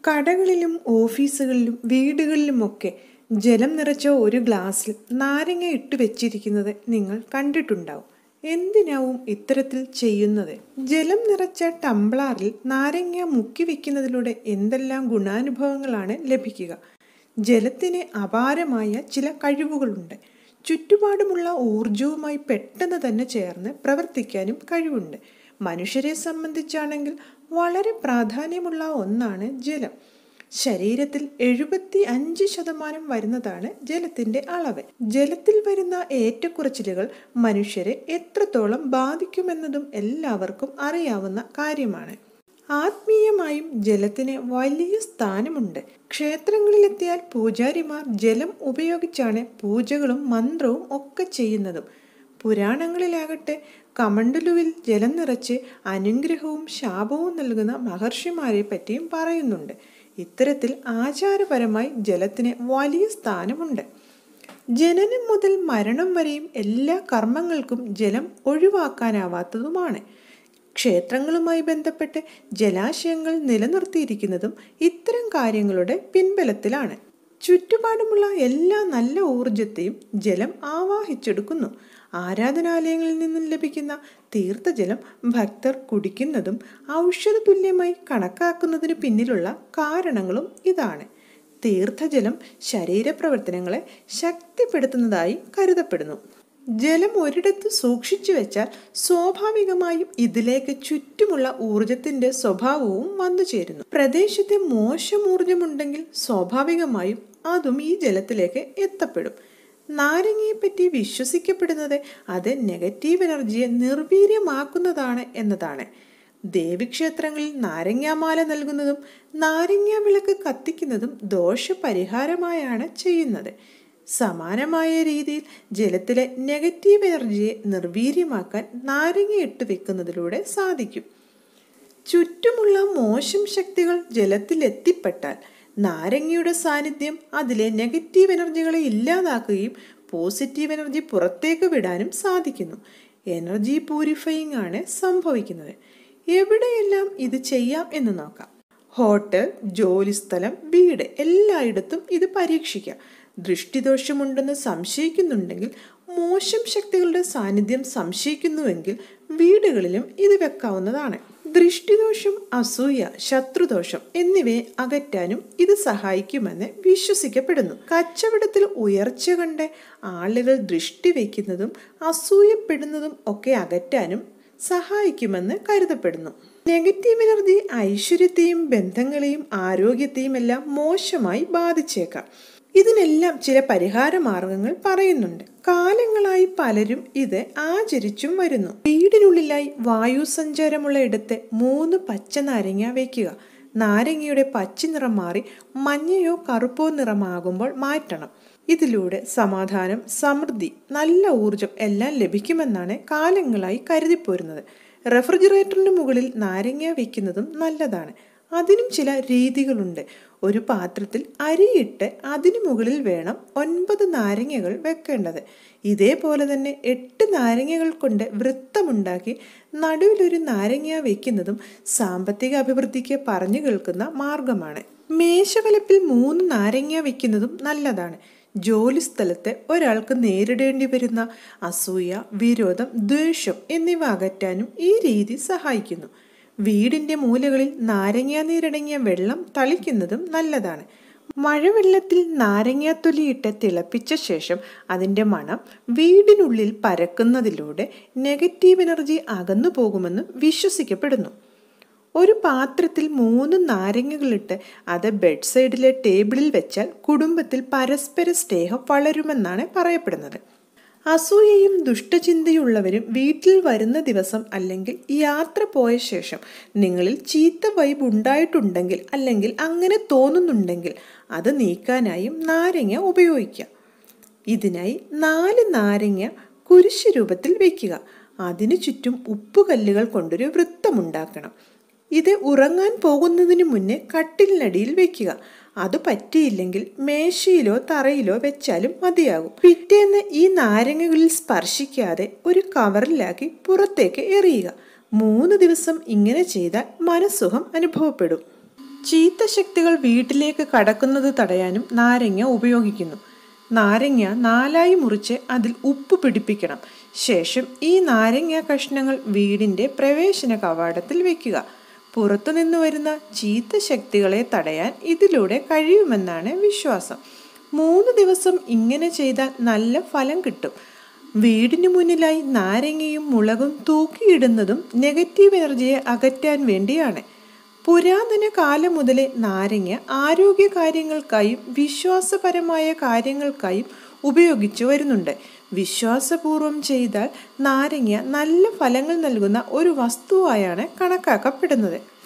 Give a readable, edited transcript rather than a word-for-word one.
കടകളിലും ഓഫീസുകളിലും വീടുകളിലുമൊക്കെ ജലം നിറച്ച ഒരു ഗ്ലാസ്സിൽ നാരങ്ങ ഇട്ട് വെച്ചിരിക്കുന്നത് നിങ്ങൾ കണ്ടിട്ടുണ്ടാവും. എന്തിനാവും ഇത്തരത്തിൽ ചെയ്യുന്നത്? ജലം നിറച്ച ടംബ്ലറിൽ നാരങ്ങ മുക്കി വെക്കുന്നതിലൂടെ എന്തെല്ലാം ഗുണാനുഭവങ്ങളാണ് ലഭിക്കുക? ജലത്തിന് അപാരമായ ചില കഴിവുകളുണ്ട്. ചുറ്റുപാടുമുള്ള ഊർജവുമായി പെട്ടെന്ന് തന്നെ ചേർന്ന് പ്രവർത്തിക്കാനും കഴിവുണ്ട്. മനുഷ്യരെ സംബന്ധിച്ചാണെങ്കിൽ വളരെ പ്രാധാന്യമുള്ള ഒന്നാണ് ജലം. ശരീരത്തിൽ 75% വരുന്നതാണ് ജലത്തിൻ്റെ അളവ്. ജലത്തിൽ വരുന്ന ഏറ്റക്കുറച്ചിലുകൾ മനുഷ്യരെ എത്രത്തോളം ബാധിക്കുമെന്നതും എല്ലാവർക്കും അറിയാവുന്ന കാര്യമാണ്. ആത്മീയമായും ജലത്തിന് വലിയ സ്ഥാനമുണ്ട്. ക്ഷേത്രങ്ങളിലെത്തിയാൽ പൂജാരിമാർ ജലം ഉപയോഗിച്ചാണ് പൂജകളും മന്ത്രവും ഒക്കെ ചെയ്യുന്നതും. പുരാണങ്ങളിലാകട്ടെ കമണ്ഡലുവിൽ ജലം നിറച്ച് അനുഗ്രഹവും ശാപവും നൽകുന്ന മഹർഷിമാരെ പറ്റിയും പറയുന്നുണ്ട്. ഇത്തരത്തിൽ ആചാരപരമായി ജലത്തിന് വലിയ സ്ഥാനമുണ്ട്. ജനനം മുതൽ മരണം വരെയും എല്ലാ കർമ്മങ്ങൾക്കും ജലം ഒഴിവാക്കാനാവാത്തതുമാണ്. ക്ഷേത്രങ്ങളുമായി ബന്ധപ്പെട്ട് ജലാശയങ്ങൾ നിലനിർത്തിയിരിക്കുന്നതും ഇത്തരം കാര്യങ്ങളുടെ പിൻബലത്തിലാണ്. ചുറ്റുപാടുമുള്ള എല്ലാ നല്ല ഊർജത്തെയും ജലം ആവാഹിച്ചെടുക്കുന്നു. ആരാധനാലയങ്ങളിൽ നിന്നും ലഭിക്കുന്ന തീർത്ഥജലം ഭക്തർ കുടിക്കുന്നതും ഔഷധതുല്യമായി കണക്കാക്കുന്നതിന് പിന്നിലുള്ള കാരണങ്ങളും ഇതാണ്. തീർത്ഥജലം ശരീരപ്രവർത്തനങ്ങളെ ശക്തിപ്പെടുത്തുന്നതായി കരുതപ്പെടുന്നു. ജലം ഒരിടത്ത് സൂക്ഷിച്ചു വെച്ചാൽ സ്വാഭാവികമായും ഇതിലേക്ക് ചുറ്റുമുള്ള ഊർജത്തിന്റെ സ്വഭാവവും വന്നു ചേരുന്നു. പ്രദേശത്തെ മോശം ഊർജമുണ്ടെങ്കിൽ സ്വാഭാവികമായും അതും ഈ ജലത്തിലേക്ക് എത്തപ്പെടും. നാരങ്ങയെപ്പറ്റി വിശ്വസിക്കപ്പെടുന്നത് അത് നെഗറ്റീവ് എനർജിയെ നിർവീര്യമാക്കുന്നതാണ് എന്നതാണ്. ദേവീക്ഷേത്രങ്ങളിൽ നാരങ്ങാമാല നൽകുന്നതും നാരങ്ങ വിളക്ക് കത്തിക്കുന്നതും ദോഷപരിഹാരമായാണ് ചെയ്യുന്നത്. സമാനമായ രീതിയിൽ ജലത്തിലെ നെഗറ്റീവ് എനർജിയെ നിർവീര്യമാക്കാൻ നാരങ്ങ ഇട്ട് വെക്കുന്നതിലൂടെ സാധിക്കും. ചുറ്റുമുള്ള മോശം ശക്തികൾ ജലത്തിൽ എത്തിപ്പെട്ടാൽ നാരങ്ങയുടെ സാന്നിധ്യം അതിലെ നെഗറ്റീവ് എനർജികളെ ഇല്ലാതാക്കുകയും പോസിറ്റീവ് എനർജി പുറത്തേക്ക് വിടാനും സാധിക്കുന്നു. എനർജി പ്യൂരിഫയിങ് ആണ് സംഭവിക്കുന്നത്. എവിടെയെല്ലാം ഇത് ചെയ്യാം എന്ന് നോക്കാം. ഹോട്ടൽ, ജോലിസ്ഥലം, വീട് എല്ലായിടത്തും ഇത് പരീക്ഷിക്കാം. ദൃഷ്ടിദോഷമുണ്ടെന്ന് സംശയിക്കുന്നുണ്ടെങ്കിൽ, മോശം ശക്തികളുടെ സാന്നിധ്യം സംശയിക്കുന്നുവെങ്കിൽ വീടുകളിലും ഇത് വെക്കാവുന്നതാണ്. ദൃഷ്ടിദോഷം, അസൂയ, ശത്രുദോഷം എന്നിവയെ അകറ്റാനും ഇത് സഹായിക്കുമെന്ന് വിശ്വസിക്കപ്പെടുന്നു. കച്ചവടത്തിൽ ഉയർച്ച കണ്ട് ആളുകൾ ദൃഷ്ടി വയ്ക്കുന്നതും അസൂയപ്പെടുന്നതും ഒക്കെ അകറ്റാനും സഹായിക്കുമെന്ന് കരുതപ്പെടുന്നു. നെഗറ്റീവ് എനർജി ഐശ്വര്യത്തെയും ബന്ധങ്ങളെയും ആരോഗ്യത്തെയും എല്ലാം മോശമായി ബാധിച്ചേക്കാം. ഇതിനെല്ലാം ചില പരിഹാര മാർഗങ്ങൾ പറയുന്നുണ്ട്. കാലങ്ങളായി പലരും ഇത് ആചരിച്ചും വരുന്നു. വീടിനുള്ളിലായി വായു സഞ്ചാരമുള്ള ഇടത്ത് 3 പച്ച നാരങ്ങ വയ്ക്കുക. നാരങ്ങയുടെ പച്ച നിറം മാറി മഞ്ഞയോ കറുപ്പോ നിറമാകുമ്പോൾ മാറ്റണം. ഇതിലൂടെ സമാധാനം, സമൃദ്ധി, നല്ല ഊർജം എല്ലാം ലഭിക്കുമെന്നാണ് കാലങ്ങളായി കരുതിപ്പോരുന്നത്. റെഫ്രിജറേറ്ററിന് മുകളിൽ നാരങ്ങ വയ്ക്കുന്നതും നല്ലതാണ്. അതിനും ചില രീതികളുണ്ട്. ഒരു പാത്രത്തിൽ അരിയിട്ട് അതിനു മുകളിൽ വേണം 9 നാരങ്ങകൾ വെക്കേണ്ടത്. ഇതേപോലെ തന്നെ 8 നാരങ്ങകൾ കൊണ്ട് വൃത്തമുണ്ടാക്കി നടുവിലൊരു നാരങ്ങ വയ്ക്കുന്നതും സാമ്പത്തിക അഭിവൃദ്ധിക്ക് പറഞ്ഞു കേൾക്കുന്ന മാർഗമാണ്. മേശവലപ്പിൽ 3 നാരങ്ങ വയ്ക്കുന്നതും നല്ലതാണ്. ജോലിസ്ഥലത്ത് ഒരാൾക്ക് നേരിടേണ്ടി വരുന്ന അസൂയ, വിരോധം, ദ്വേഷം എന്നിവ അകറ്റാനും ഈ രീതി സഹായിക്കുന്നു. വീടിൻ്റെ മൂലകളിൽ നാരങ്ങാനീരടങ്ങിയ വെള്ളം തളിക്കുന്നതും നല്ലതാണ്. മഴവെള്ളത്തിൽ നാരങ്ങാത്തൊലിയിട്ട് തിളപ്പിച്ച ശേഷം അതിൻ്റെ മണം വീടിനുള്ളിൽ പരക്കുന്നതിലൂടെ നെഗറ്റീവ് എനർജി അകന്നു പോകുമെന്നും വിശ്വസിക്കപ്പെടുന്നു. ഒരു പാത്രത്തിൽ 3 നാരങ്ങകളിട്ട് അത് ബെഡ് സൈഡിലെ ടേബിളിൽ വെച്ചാൽ കുടുംബത്തിൽ പരസ്പര സ്നേഹം വളരുമെന്നാണ് പറയപ്പെടുന്നത്. അസൂയയും ദുഷ്ടചിന്തയുള്ളവരും വീട്ടിൽ വരുന്ന ദിവസം അല്ലെങ്കിൽ യാത്ര പോയ ശേഷം നിങ്ങളിൽ ചീത്ത വൈബ് ഉണ്ടായിട്ടുണ്ടെങ്കിൽ അല്ലെങ്കിൽ അങ്ങനെ തോന്നുന്നുണ്ടെങ്കിൽ അത് നീക്കാനായും നാരങ്ങ ഉപയോഗിക്കാം. ഇതിനായി 4 നാരങ്ങ കുരിശ് രൂപത്തിൽ വയ്ക്കുക. അതിനു ചുറ്റും ഉപ്പുകല്ലുകൾ കൊണ്ടൊരു വൃത്തമുണ്ടാക്കണം. ഇത് ഉറങ്ങാൻ പോകുന്നതിന് മുന്നേ കട്ടിലിനടിയിൽ വെക്കുക. അത് പറ്റിയില്ലെങ്കിൽ മേശയിലോ തറയിലോ വെച്ചാലും മതിയാകും. പിറ്റേന്ന് ഈ നാരങ്ങകളിൽ സ്പർശിക്കാതെ ഒരു കവറിലാക്കി പുറത്തേക്ക് എറിയുക. 3 ദിവസം ഇങ്ങനെ ചെയ്താൽ മനസ്സുഖം അനുഭവപ്പെടും. ചീത്ത ശക്തികൾ വീട്ടിലേക്ക് കടക്കുന്നത് തടയാനും നാരങ്ങ ഉപയോഗിക്കുന്നു. നാരങ്ങ 4 മുറിച്ച് അതിൽ ഉപ്പ് പിടിപ്പിക്കണം. ശേഷം ഈ നാരങ്ങ കഷ്ണങ്ങൾ വീടിൻ്റെ പ്രവേശന കവാടത്തിൽ വയ്ക്കുക. പുറത്തുനിന്ന് വരുന്ന ചീത്ത ശക്തികളെ തടയാൻ ഇതിലൂടെ കഴിയുമെന്നാണ് വിശ്വാസം. 3 ദിവസം ഇങ്ങനെ ചെയ്താൽ നല്ല ഫലം കിട്ടും. വീടിന് മുന്നിലായി നാരങ്ങയും മുളകും തൂക്കിയിടുന്നതും നെഗറ്റീവ് എനർജിയെ അകറ്റാൻ വേണ്ടിയാണ്. പുരാതന കാലം മുതലേ നാരങ്ങ ആരോഗ്യ കാര്യങ്ങൾക്കായും വിശ്വാസപരമായ കാര്യങ്ങൾക്കായും ഉപയോഗിച്ചു വരുന്നുണ്ട്. വിശ്വാസപൂർവം ചെയ്താൽ നാരങ്ങ നല്ല ഫലങ്ങൾ നൽകുന്ന ഒരു വസ്തുവായാണ് കണക്കാക്കപ്പെടുന്നത്.